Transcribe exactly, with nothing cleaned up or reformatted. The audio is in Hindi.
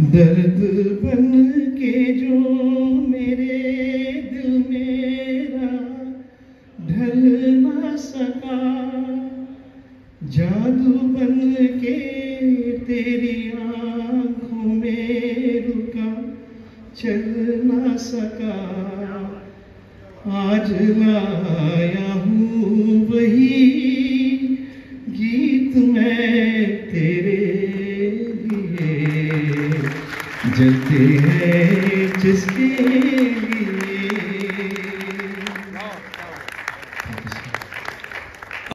दर्द बन के जो मेरे दिल मेरा ढल ना सका, जादू बन के तेरी आँखों में रुका, चल ना सका। आज लाया हूँ वही गीत मैं तेरे लिए, जलते हैं जिसके